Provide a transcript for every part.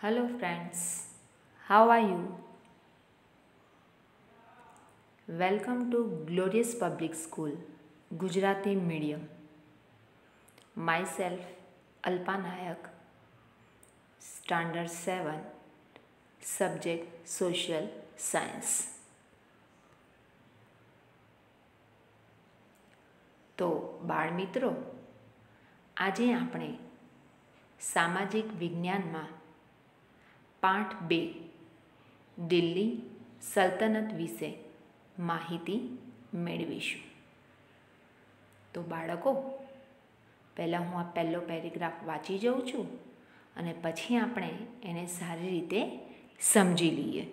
Hello friends, how are you? Welcome to Glorious Public School, Gujarati Medium. Myself, Alpa Nayak, Standard 7, Subject Social Science. તો બાળમિત્રો, આજે આપણે સામાજિક વિજ્ઞાનમાં પાઠ 2 દિલ્હી સલ્તનત વિશે માહિતી મેળવીશું. તો બાળકો, પહેલાં હું આ પહેલો પેરેગ્રાફ વાંચી જાઉં છું અને પછી આપણે એને સારી રીતે સમજી લઈએ.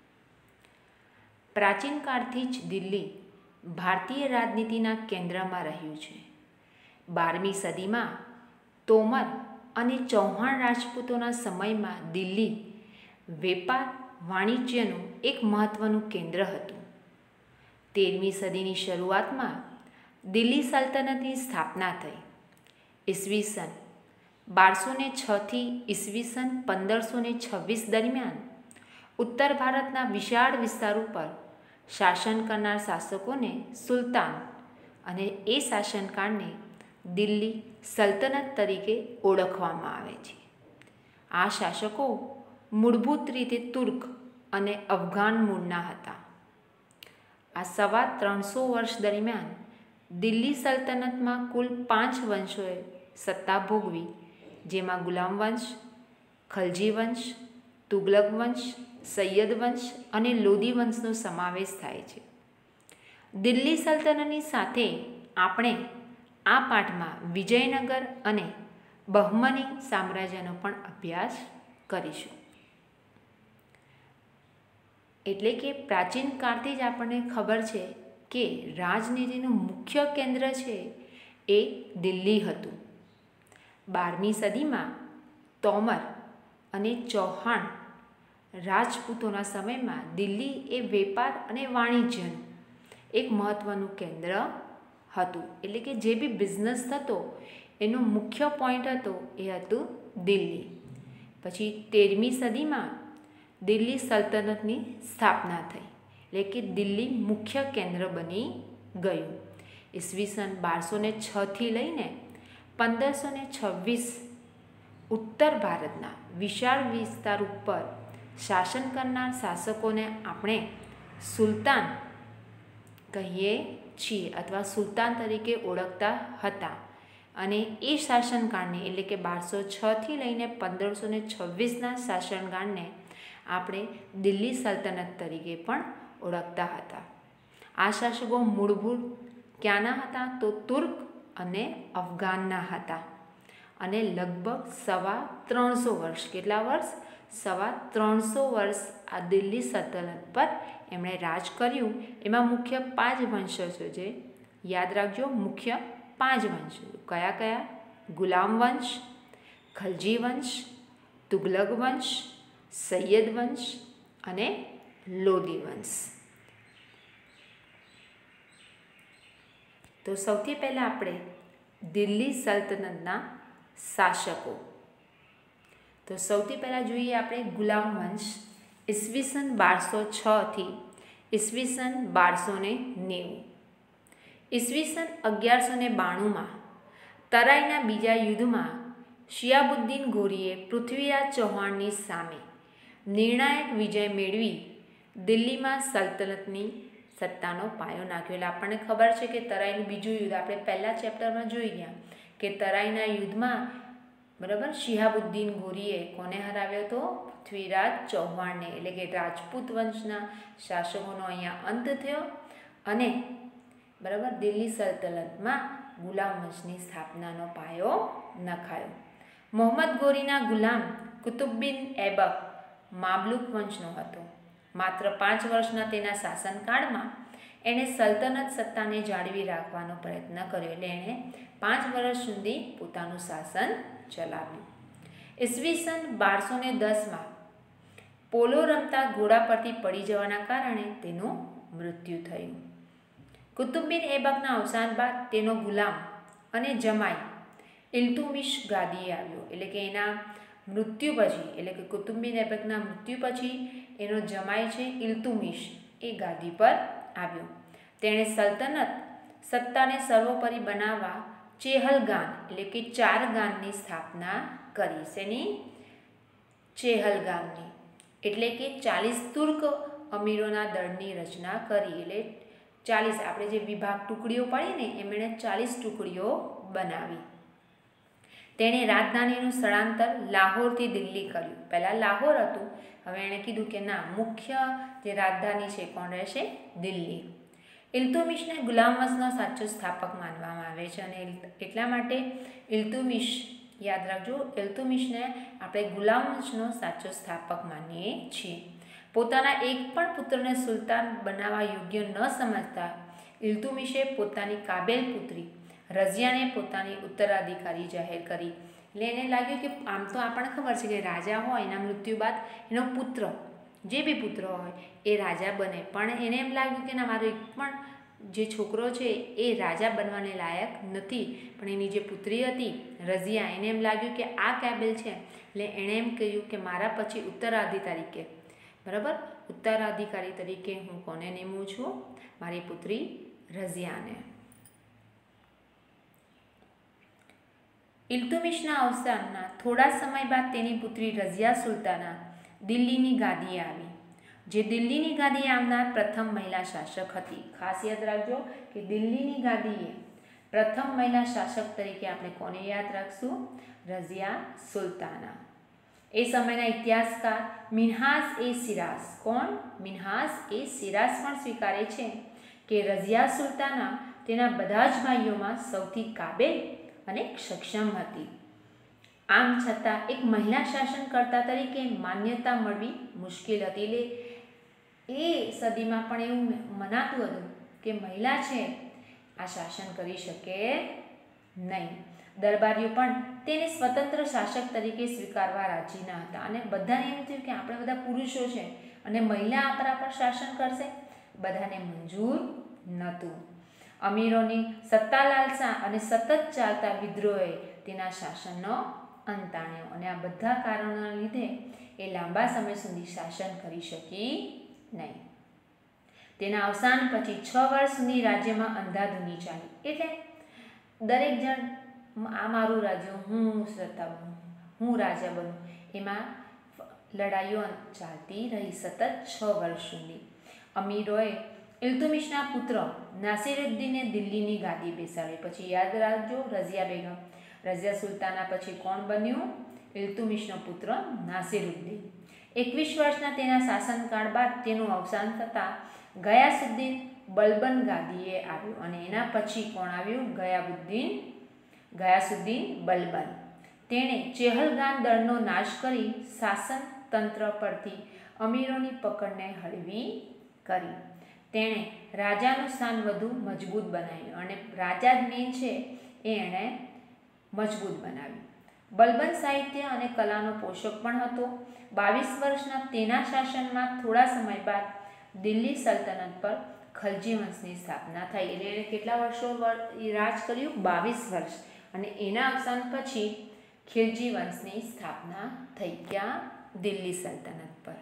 પ્રાચીન કાળથી જ દિલ્હી ભારતીય રાજનીતિના કેન્દ્રમાં રહ્યું છે. 12મી સદીમાં તોમર અને ચૌહાણ રાજપૂતોના સમયમાં દિલ્હી વેપાર વાણિજ્યનું એક મહત્ત્વનું કેન્દ્ર હતું. 13મી સદીની શરૂઆતમાં દિલ્હી સલ્તનતની સ્થાપના થઈ. ઈસવીસન 1206થી ઈસવીસન 1526 દરમિયાન ઉત્તર ભારતના વિશાળ વિસ્તાર ઉપર શાસન કરનાર શાસકોને સુલતાન અને એ શાસનકાળને દિલ્હી સલ્તનત તરીકે ઓળખવામાં આવે છે. આ શાસકો મૂળભૂત રીતે તુર્ક અને અફઘાન મૂળના હતા. આ 350 વર્ષ દરમિયાન દિલ્હી સલ્તનતમાં કુલ 5 વંશોએ સત્તા ભોગવી, જેમાં ગુલામ વંશ, ખલજી વંશ, તુગલક વંશ, સૈયદ વંશ અને લોધી વંશનો સમાવેશ થાય છે. દિલ્હી સલ્તનતની સાથે આપણે આ પાઠમાં વિજયનગર અને બહમની સામ્રાજ્યનો પણ અભ્યાસ કરીશું. એટલે કે પ્રાચીન કાળથી જ આપણને ખબર છે કે રાજનીતિનું મુખ્ય કેન્દ્ર છે એ દિલ્હી હતું. 12મી સદીમાં તોમર અને ચૌહાણ રાજપૂતોના સમયમાં દિલ્હી એ વેપાર અને વાણિજ્યનું એક મહત્ત્વનું કેન્દ્ર હતું. એટલે કે જે બી બિઝનેસ થતો એનો મુખ્ય પોઈન્ટ હતો એ હતું દિલ્હી. પછી 13મી સદીમાં દિલ્હી સલ્તનતની સ્થાપના થઈ, એટલે કે દિલ્હી મુખ્ય કેન્દ્ર બની ગયું. ઈસવીસન 1206થી લઈને 1526 ઉત્તર ભારતના વિશાળ વિસ્તાર ઉપર શાસન કરનાર શાસકોને આપણે સુલતાન કહીએ છીએ અથવા સુલતાન તરીકે ઓળખતા હતા. અને એ શાસનકાળને એટલે કે 1206થી લઈને 1526ના શાસનકાળને આપણે દિલ્હી સલ્તનત તરીકે પણ ઓળખતા હતા. આ શાસકો મૂળભૂત ક્યાંના હતા? તો તુર્ક અને અફઘાનના હતા. અને લગભગ 350 વર્ષ, કેટલા વર્ષ? 350 વર્ષ આ દિલ્હી સલ્તનત પર એમણે રાજ કર્યું. એમાં મુખ્ય 5 વંશો છે, યાદ રાખજો, મુખ્ય 5 વંશો. કયા કયા? ગુલામ વંશ, ખલજી વંશ, તુગલક વંશ, સૈયદ વંશ અને લોધી વંશ. તો સૌથી પહેલાં આપણે દિલ્હી સલ્તનતના શાસકો. તો સૌથી પહેલાં જોઈએ આપણે ગુલામ વંશ. ઈસવીસન 1206થી ઈસવીસન 1290. ઈસવીસન 1192માં તરાઈના બીજા યુદ્ધમાં શિયાબુદ્દીન ઘોરીએ પૃથ્વીરાજ ચૌહાણની સામે નિર્ણાયક વિજય મેળવી દિલ્હીમાં સલ્તનતની સત્તાનો પાયો નાખ્યો. એટલે આપણને ખબર છે કે તરાઈનું બીજું યુદ્ધ આપણે પહેલા ચેપ્ટરમાં જોઈ ગયા કે તરાઈના યુદ્ધમાં બરાબર શિહાબુદ્દીન ઘોરીએ કોને હરાવ્યો હતો? પૃથ્વીરાજ ચૌહાણને. એટલે કે રાજપૂત વંશના શાસકોનો અહીંયા અંત થયો અને બરાબર દિલ્હી સલ્તનતમાં ગુલામ વંશની સ્થાપનાનો પાયો નખાયો. મોહમ્મદ ઘોરીના ગુલામ કુતુબુદ્દીન ઐબક મામલુક વંશનો હતો. માત્ર 5 વર્ષના તેના શાસનકાળમાં એણે સલ્તનત સત્તાને જાળવી રાખવાનો પ્રયત્ન કર્યો. એટલે એણે 5 વર્ષ સુધી પોતાનું શાસન ચલાવ્યું. ઈસવીસન 1210માં પોલો રમતા ઘોડા પરથી પડી જવાના કારણે તેનું મૃત્યુ થયું. કુતુબુદ્દીન ઐબકના અવસાન બાદ તેનો ગુલામ અને જમાઈ ઇલ્તુમિશ ગાદીએ આવ્યો. એટલે કે એના મૃત્યુ પછી એટલે કે કુતુબમિન એબકના મૃત્યુ પછી એનો જમાઈ છે ઇલ્તુમિશ એ ગાદી પર આવ્યો. તેણે સલ્તનત સત્તાને સર્વોપરી બનાવવા ચેહલગાન એટલે કે 4 ગાનની સ્થાપના કરી. શેની? ચેહલગાનની. એટલે કે 40 તુર્ક અમીરોના દળની રચના કરી. એટલે 40 આપણે જે વિભાગ ટુકડીઓ પાડી ને એમ એણે 40 ટુકડીઓ બનાવી. તેણે રાજધાનીનું સ્થળાંતર લાહોરથી દિલ્હી કર્યું. પહેલાં લાહોર હતું, હવે એણે કીધું કે ના, મુખ્ય જે રાજધાની છે કોણ રહેશે? દિલ્હી. ઇલ્તુમિશને ગુલામ વંશનો સાચો સ્થાપક માનવામાં આવે છે અને એટલા માટે ઇલ્તુમિશ, યાદ રાખજો, ઇલ્તુમિશને આપણે ગુલામ વંશનો સાચો સ્થાપક માનીએ છીએ. પોતાના એક પણ પુત્રને સુલતાન બનાવવા યોગ્ય ન સમજતા ઇલ્તુમિશે પોતાની કાબેલ પુત્રી રઝિયાને પોતાની ઉત્તરાધિકારી જાહેર કરી. એટલે એને લાગ્યું કે આમ તો આપણને ખબર છે કે રાજા હોય એના મૃત્યુ બાદ એનો પુત્ર, જે બી પુત્ર હોય એ રાજા બને, પણ એને એમ લાગ્યું કે ના, મારો એક પણ જે છોકરો છે એ રાજા બનવાને લાયક નથી. પણ એની જે પુત્રી હતી રઝિયા, એને એમ લાગ્યું કે આ કાબેલ છે, એટલે એણે એમ કહ્યું કે મારા પછી ઉત્તરાધિકારી તરીકે, બરાબર, ઉત્તરાધિકારી તરીકે હું કોને નેમું છું? મારી પુત્રી રઝિયાને. ઇલ્તુમિશના અવસાનના થોડા સમય બાદ તેની પુત્રી રઝિયા સુલતાના દિલ્હીની ગાદીએ આવી, જે દિલ્હીની ગાદીએ આવનાર પ્રથમ મહિલા શાસક હતી. ખાસ યાદ રાખજો કે દિલ્હીની ગાદીએ પ્રથમ મહિલા શાસક તરીકે આપણે કોને યાદ રાખશું? રઝિયા સુલતાના. એ સમયના ઇતિહાસકાર મિન્હાજ-એ-શિરાઝ, કોણ? મિન્હાજ-એ-શિરાઝ પણ સ્વીકારે છે કે રઝિયા સુલતાના તેના બધા જ ભાઈઓમાં સૌથી કાબેલ અને સક્ષમ હતી. આમ છતાં એક મહિલા શાસનકર્તા તરીકે માન્યતા મળવી મુશ્કેલ હતી. એટલે એ સદીમાં પણ એવું મનાતું હતું કે મહિલા છે આ શાસન કરી શકે નહીં. દરબારીઓ પણ તેને સ્વતંત્ર શાસક તરીકે સ્વીકારવા રાજી ન હતા અને બધાને એમ થયું કે આપણે બધા પુરુષો છે અને મહિલા આપણા પર શાસન કરશે, બધાને મંજૂર નહોતું. અમીરોની સત્તા લાલસા અને સતત ચાલતા વિદ્રોહે તેના શાસનનો અંત આણ્યો અને આ બધા કારણોના લીધે એ લાંબા સમય સુધી શાસન કરી શકી નહીં. તેના અવસાન પછી 6 વર્ષ સુધી રાજ્યમાં અંધાધૂની ચાલી. એટલે દરેક જણ આ મારું રાજ્ય, હું સત્તા બનું, હું રાજા બનું, એમાં લડાઈઓ ચાલતી રહી સતત 6 વર્ષ સુધી. અમીરોએ ઇલ્તુમિશના પુત્ર નાસિરુદ્દીનને દિલ્હીની ગાદી બેસાડી. પછી યાદ રાખજો, રઝિયા બેગમ, રઝિયા સુલતાના પછી કોણ બન્યું? ઇલ્તુમિશનો પુત્ર નાસિરુદ્દીન. 21 વર્ષના તેના શાસનકાળ બાદ તેનું અવસાન થતાં ગયાસુદ્દીન બલબન ગાદીએ આવ્યો અને એના પછી કોણ આવ્યું? ગયાસુદ્દીન બલબન. તેણે ચેહલગાન દળનો નાશ કરી શાસન તંત્ર પરથી અમીરોની પકડને હળવી કરી. તેણે રાજાનું સ્થાન વધુ મજબૂત બનાવ્યું અને રાજા જ મેન છે એ એણે મજબૂત બનાવ્યું. બલબન સાહિત્ય અને કલાનો પોષક પણ હતો. 22 વર્ષના તેના શાસનમાં થોડા સમય બાદ દિલ્હી સલ્તનત પર ખલજી વંશની સ્થાપના થઈ. એટલે એણે કેટલા વર્ષો રાજ કર્યું? 22 વર્ષ. અને એના અવસાન પછી ખિલજી વંશની સ્થાપના થઈ. ક્યાં? દિલ્હી સલ્તનત પર.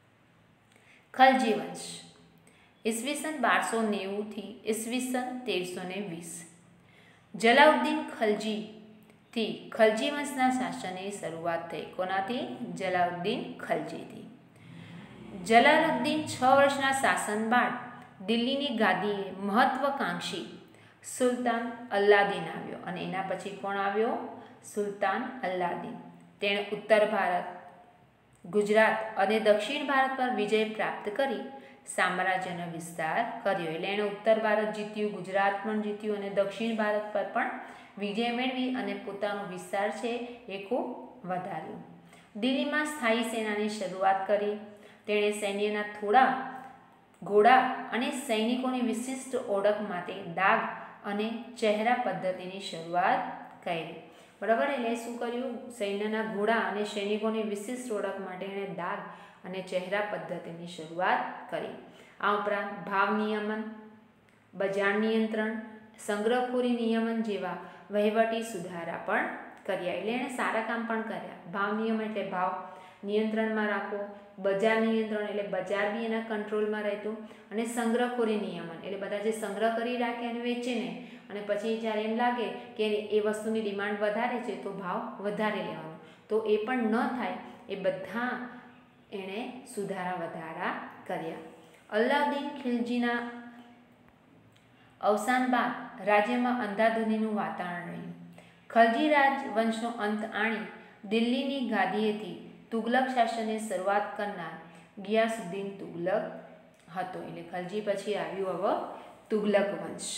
ખલજી વંશ ઈસવીસન 1290 થી ઈસવીસન 1320. જલાઉદ્દીન ખલજીથી ખલજી વંશના શાસનની શરૂઆત થઈ. કોનાથી? જલાઉદ્દીન ખલજીથી. જલાલુદ્દીન 6 વર્ષના શાસન બાદ દિલ્હીની ગાદીએ મહત્વકાંક્ષી સુલતાન અલ્લાદીન આવ્યો અને એના પછી કોણ આવ્યો? સુલતાન અલ્લાદીન. તેણે ઉત્તર ભારત, ગુજરાત અને દક્ષિણ ભારત પર વિજય પ્રાપ્ત કરી સામ્રાજ્યનો વિસ્તાર કર્યો. એટલે એણે ઉત્તર ભારત જીત્યું, ગુજરાત પણ જીત્યું અને દક્ષિણ ભારત પર પણ વિજય મેળવી અને પોતાનો વિસ્તાર છે એ ખૂબ વધાર્યો. દિલ્હીમાં સ્થાયી સેનાની શરૂઆત કરી. તેણે સૈન્યના થોડા ઘોડા અને સૈનિકોની વિશિષ્ટ ઓળખ માટે દાગ અને ચહેરા પદ્ધતિની શરૂઆત કરી. બરાબર, એટલે શું કર્યું? સૈન્યના ઘોડા અને સૈનિકોની વિશિષ્ટ ઓળખ માટે એણે દાગ અને ચહેરા પદ્ધતિની શરૂઆત કરી. આ ઉપરાંત ભાવ નિયમન, બજાર નિયંત્રણ, સંગ્રહખોરી નિયમન જેવા વહીવટી સુધારા પણ કર્યા, એટલે એણે સારા કામ પણ કર્યા. ભાવ નિયમન એટલે ભાવ નિયંત્રણમાં રાખવો, બજાર નિયંત્રણ એટલે બજાર બી એના કંટ્રોલમાં રહેતું, અને સંગ્રહખોરી નિયમન એટલે બધા જે સંગ્રહ કરી રાખે અને વેચે નહીં, અને પછી જ્યારે એમ લાગે કે એ વસ્તુની ડિમાન્ડ વધારે છે તો ભાવ વધારે લેવાનો, તો એ પણ ન થાય એ બધા એણે સુધારા વધારા કર્યા. અલ્લાઉદ્દીન ખિલજીના અવસાન બાદ રાજ્યમાં અંધાધૂંધીનું વાતાવરણ રહ્યું. ખલજી રાજવંશનો અંત આણી દિલ્હીની ગાદીએથી તુગલક શાસનની શરૂઆત કરનાર ગિયાસુદ્દીન તુગલક હતો. એટલે ખલજી પછી આવ્યું હવે તુગલક વંશ.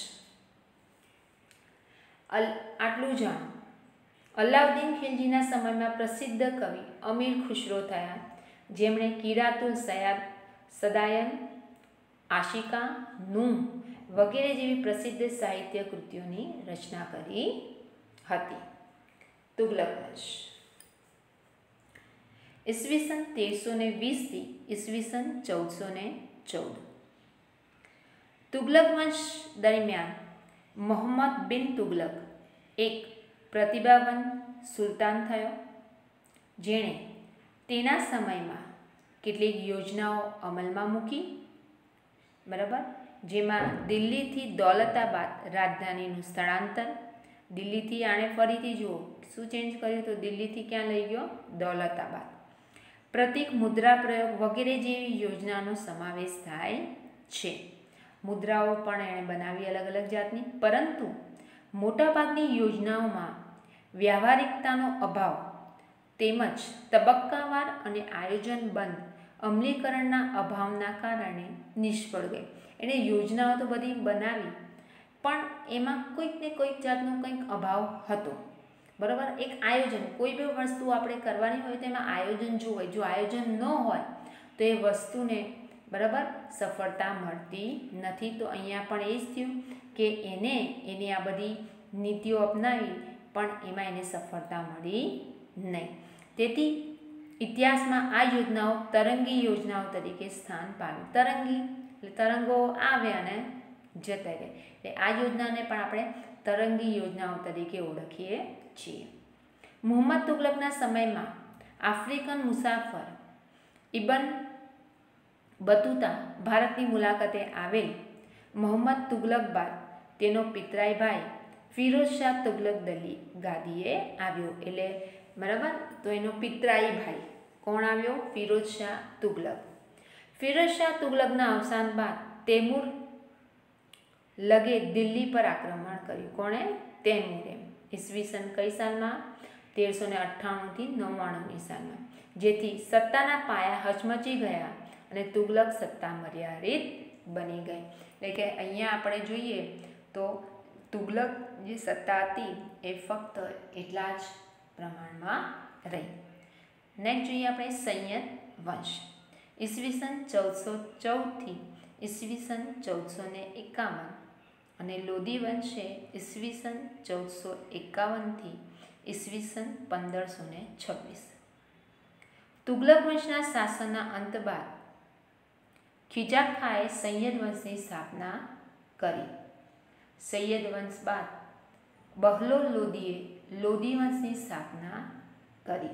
આટલું જાણો. અલ્લાઉદ્દીન ખિલજીના સમયમાં પ્રસિદ્ધ કવિ અમીર ખુશરો થયા, જેમણે કિરાતુલ સદાયન, આશિકા, નૂહ વગેરે જેવી પ્રસિદ્ધ સાહિત્ય કૃતિઓની રચના કરી હતી. તુગલક વંશ ઈસવીસન 1320 થી ઈસવીસન 1414. તુગલક વંશ દરમિયાન મોહમ્મદ બિન તુગલક એક પ્રતિભાવાન સુલતાન થયો, જેણે તેના સમયમાં કેટલીક યોજનાઓ અમલમાં મૂકી, બરાબર, જેમાં દિલ્હીથી દૌલતાબાદ રાજધાનીનું સ્થળાંતર. દિલ્હીથી આણે ફરીથી જુઓ શું ચેન્જ કર્યું, તો દિલ્હીથી ક્યાં લઈ ગયો, દૌલતાબાદ. પ્રતીક મુદ્રા પ્રયોગ વગેરે જેવી યોજનાનો સમાવેશ થાય છે. મુદ્રાઓ પણ એણે બનાવી અલગ અલગ જાતની, પરંતુ મોટાભાગની યોજનાઓમાં વ્યાવહારિકતાનો અભાવ તેમજ તબક્કાવાર અને આયોજનબંધ અમલીકરણના અભાવના કારણે નિષ્ફળ ગઈ. એણે યોજનાઓ તો બધી બનાવી, પણ એમાં કોઈક ને કોઈક જાતનો કંઈક અભાવ હતો, બરાબર. એક આયોજન, કોઈ બી વસ્તુ આપણે કરવાની હોય તો એમાં આયોજન જોવે. જો આયોજન ન હોય તો એ વસ્તુને, બરાબર, સફળતા મળતી નથી. તો અહીંયા પણ એ જ થયું કે એને આ બધી નીતિઓ અપનાવી, પણ એમાં એને સફળતા મળી નહીં. તેથી ઇતિહાસમાં આ યોજનાઓ તરંગી યોજનાઓ તરીકે સ્થાન પામ્યું. તરંગી એટલે તરંગો આવે અને જતા રહે, એટલે આ યોજનાને પણ આપણે તરંગી યોજનાઓ તરીકે ઓળખીએ છીએ. મુહમ્મદ તુગલકના સમયમાં આફ્રિકન મુસાફર ઇબન બતુતા ભારતની મુલાકાતે આવેલ. મોહમ્મદ તુગલક બાદ તેનો પિતરાઈ ભાઈ ફિરોઝ શાહ તુગલક દિલ્હી ગાદીએ આવ્યો. એટલે બરાબર, તો એનો પિતરાઈ ભાઈ કોણ આવ્યો, ફિરોઝ શાહ તુગલક. ફિરોઝ શાહ તુગલકના અવસાન બાદ તૈમૂર લગે દિલ્હી પર આક્રમણ કર્યું. કોણે, તૈમૂરે. ઈસવીસન કઈ સાલમાં, 1398 થી 99 સાલમાં. જેથી સત્તાના પાયા હચમચી ગયા અને તુગલક સત્તા મર્યાદિત બની ગઈ. એટલે કે અહીંયા આપણે જોઈએ તો તુગલક જે સત્તા હતી એ ફક્ત એટલા જ પ્રમાણમાં રહી. નેક્સ્ટ જોઈએ આપણે સૈયદ વંશ. ઈસવીસન 1414 થી ઈસવીસન 1451, અને લોધી વંશ છે ઈસવીસન 1451 થી ઈસવીસન 1526. તુગલક વંશના શાસનના અંત બાદ ખિજાર ખાએ સૈયદ વંશની સ્થાપના કરી. સૈયદ વંશ બાદ બહલોલ લોદીએ લોધી વંશની સ્થાપના કરી.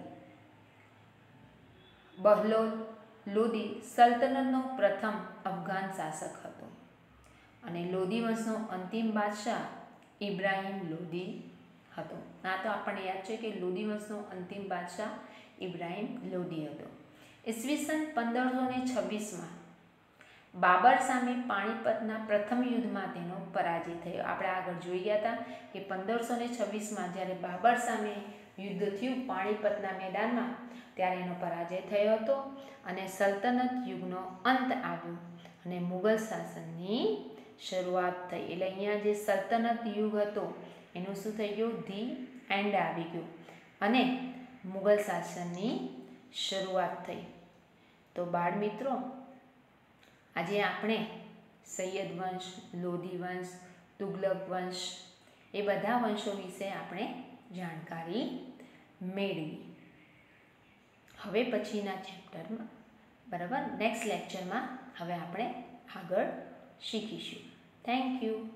બહલોલ લોદી સલ્તનતનો પ્રથમ અફઘાન શાસક હતો, અને લોધી વંશનો અંતિમ બાદશાહ ઇબ્રાહિમ લોદી હતો. આ તો આપણને યાદ છે કે લોધી વંશનો અંતિમ બાદશાહ ઇબ્રાહિમ લોદી હતો. ઈસવીસન 1526માં બાબર સામે પાણીપતના પ્રથમ યુદ્ધમાં તેનો પરાજય થયો. આપણે આગળ જોઈ ગયા હતા કે 1526માં જ્યારે બાબર સામે યુદ્ધ થયું પાણીપતના મેદાનમાં, ત્યારે એનો પરાજય થયો હતો અને સલ્તનત યુગનો અંત આવ્યો અને મુગલ શાસનની શરૂઆત થઈ. એટલે અહીંયા જે સલ્તનત યુગ હતો એનું શું થઈ ગયું, ધી એન્ડ આવી ગયું અને મુગલ શાસનની શરૂઆત થઈ. તો બાળ મિત્રો, આજે આપણે સૈયદ વંશ, લોધી વંશ, તુગલક વંશ એ બધા વંશો વિશે આપણે જાણકારી મેળવી. હવે પછીના ચેપ્ટરમાં, બરાબર, નેક્સ્ટ લેક્ચરમાં હવે આપણે આગળ શીખીશું. Thank you.